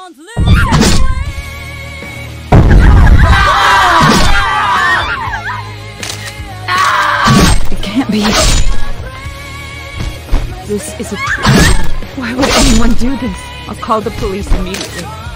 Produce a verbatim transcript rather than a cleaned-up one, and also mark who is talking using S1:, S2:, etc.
S1: It can't be. This is a tragedy. Why would anyone do this? I'll call the police immediately.